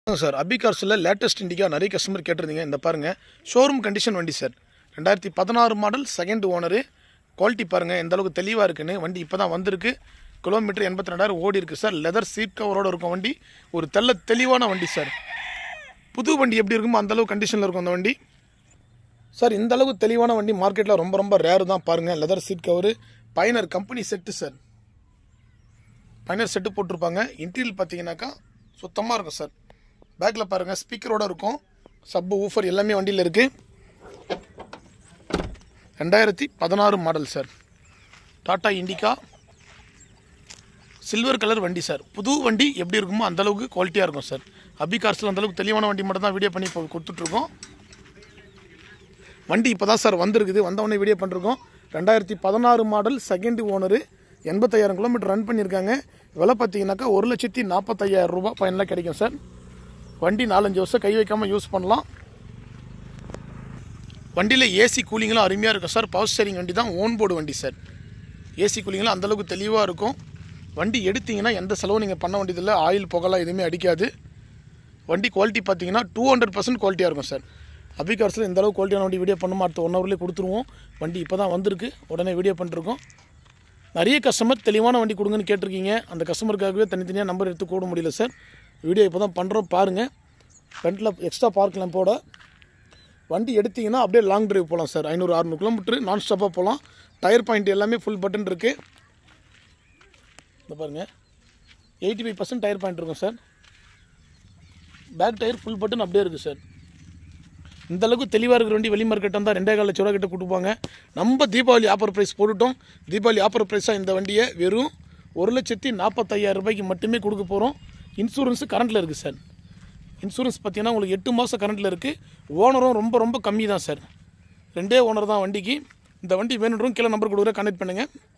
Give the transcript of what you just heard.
Sir அபிகார்ஸில் latest Indica நிறைய customer கேட்டிருந்தீங்க. இந்த பாருங்கள், ஷோரூம் கண்டிஷன் வண்டி sir. 2016 model, second owner. Quality பாருங்கள் எந்த அளவுக்கு தெளிவாக இருக்குன்னு. வண்டி இப்போ தான் வந்திருக்கு. கிலோமீட்டர் 82,000 ஓடி இருக்குது சார். லெதர் சீட் கவரோடு இருக்கும் வண்டி. ஒரு தெளிவான வண்டி சார். புது வண்டி எப்படி இருக்குமோ அந்தளவுக்கு கண்டிஷனில் இருக்கும் அந்த வண்டி சார். இந்த அளவுக்கு தெளிவான வண்டி மார்க்கெட்டில் ரொம்ப ரேரு தான். பாருங்கள், லெதர் சீட் கவரு, பயனர் கம்பெனி செட்டு சார். பயனர் செட்டு போட்டிருப்பாங்க. இன்டீரியல் பார்த்தீங்கன்னாக்கா சுத்தமாக இருக்கும் சார். பேக்கில் பாருங்கள், ஸ்பீக்கரோடு இருக்கும். சப்பு ஊஃபர் எல்லாமே வண்டியில் இருக்குது. 2016 model sir. Tata Indica silver colour வண்டி சார். புது வண்டி எப்படி இருக்குமோ அந்தளவுக்கு குவாலிட்டியாக இருக்கும் சார். அபிகார்ஸில் அந்தளவுக்கு தெளிவான வண்டி மட்டும் தான் வீடியோ பண்ணி இப்போ கொடுத்துட்ருக்கோம். வண்டி இப்போ தான் சார் வந்திருக்குது. வந்தவொடனே வீடியோ பண்ணிருக்கோம். 2016 model, second owner. 85,000 kilometre run பண்ணியிருக்காங்க. விலை பார்த்தீங்கன்னாக்கா 1,45,000 ரூபா பயனில் கிடைக்கும் சார். வண்டி 4-5 வருஷம் கை வைக்காமல் யூஸ் பண்ணலாம். வண்டியில் ஏசி கூலிங்கெலாம் அருமையாக இருக்கும் சார். பவர் ஸ்டேரிங் வண்டி தான், ஓன் போர்டு வண்டி சார். ஏசி கூலிங்கெலாம் அந்தளவுக்கு தெளிவாக இருக்கும். வண்டி எடுத்திங்கன்னா எந்த செலவும் நீங்கள் பண்ண வேண்டியதில்லை. ஆயில் புகலாம் எதுவுமே அடிக்காது. வண்டி குவாலிட்டி பார்த்தீங்கன்னா 200% குவாலிட்டியாக இருக்கும் சார். அபிகார்ஸில் இந்த அளவுக்கு குவாலிட்டியான வண்டி வீடியோ பண்ணுமா அடுத்த 1 ஹவர்லேயே கொடுத்துருவோம். வண்டி இப்போ தான் வந்திருக்கு, உடனே வீடியோ பண்ணிருக்கோம். நிறைய கஸ்டமர் தெளிவான வண்டி கொடுங்கன்னு கேட்டிருக்கீங்க. அந்த கஸ்டமருக்காகவே தனித்தனியாக நம்பர் எடுத்து கூட முடியல சார். வீடியோ இப்போ தான் பண்ணுறோம் பாருங்கள். ஃப்ரண்ட்டில் எக்ஸ்ட்ரா பார்க் லேம்போட வண்டி எடுத்திங்கன்னா அப்படியே லாங் ட்ரைவ் போகலாம் சார். 500-600 கிலோமீட்டர் நான் ஸ்டாப்பாக போகலாம். டயர் பாயிண்ட் எல்லாமே ஃபுல் பட்டன் இருக்குது. இந்த பாருங்கள், 85% டயர் பாயிண்ட் இருக்கும் sir. Back tyre full button அப்படியே இருக்குது சார். இந்தளவுக்கு தெளிவாக இருக்கிற வண்டி வெளி மார்க்கெட் வந்தால் 2.25 லட்சம் கிட்ட கொடுப்பாங்க. நம்ம தீபாவளி ஆஃபர் ப்ரைஸ் போட்டுட்டோம். தீபாவளி ஆஃபர் ப்ரைஸாக இந்த வண்டியை வெறும் 1,45,000 ரூபாய்க்கு மட்டுமே கொடுக்க போகிறோம். இன்சூரன்ஸு கரண்ட்டில் இருக்குது சார். இன்சூரன்ஸ் பார்த்தீங்கன்னா உங்களுக்கு 8 மாதம் கரண்ட்டில் இருக்குது. ஓனரும் ரொம்ப கம்மி தான் சார். 2 ஓனர் தான் வண்டிக்கு. இந்த வண்டி வேணுன்றவங்க கீழே நம்பர் கொடுக்குற கனெக்ட் பண்ணுங்கள்.